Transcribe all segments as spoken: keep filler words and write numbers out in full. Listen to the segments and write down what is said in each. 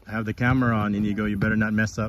I have the camera on, Inigo. You better not mess up.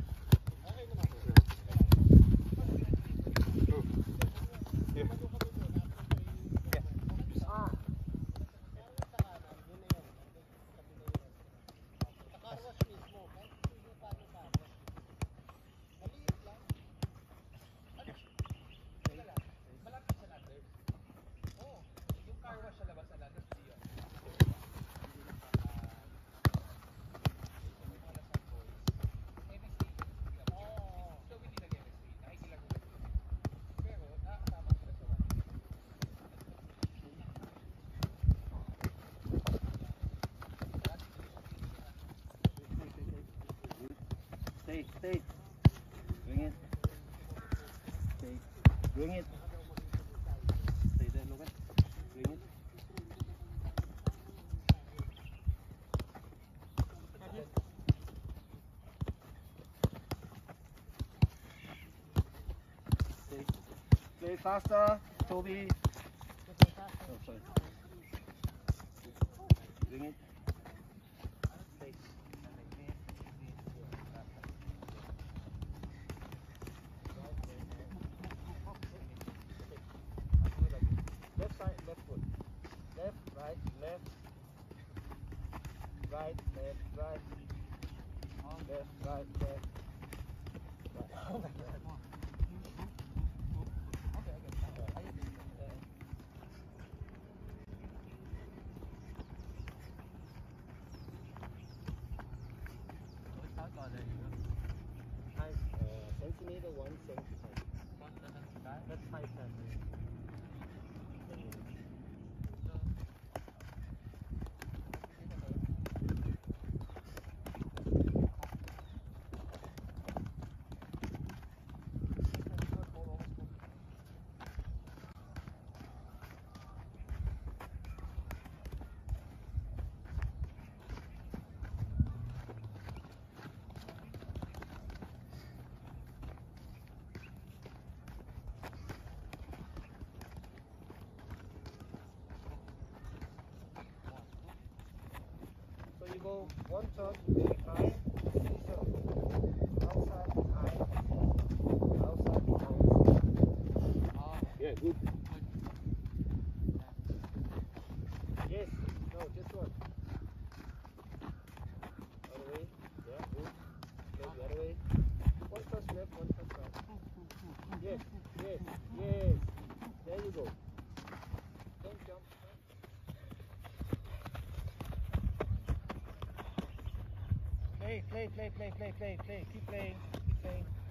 Stay, stay. Bring it. Stay. Bring it. Stay there, Logan. Bring it. Stay. Play faster, Toby. Oh, sorry. Bring it. Stay. Left side, left foot. Left, right, left. Right, left, right. Left, right, left. Right. Nice. Uh, centimeter, one centimeter. That's five centimeters. So you go one turn very high, so outside high, outside high. Yeah, good. Yes, no, just one. Other way, yeah, good. Go the other way. One first left, one first right. Yes, yes, yes. There you go. Don't jump. Play, play, play, play, play, play, play. Keep playing, keep playing.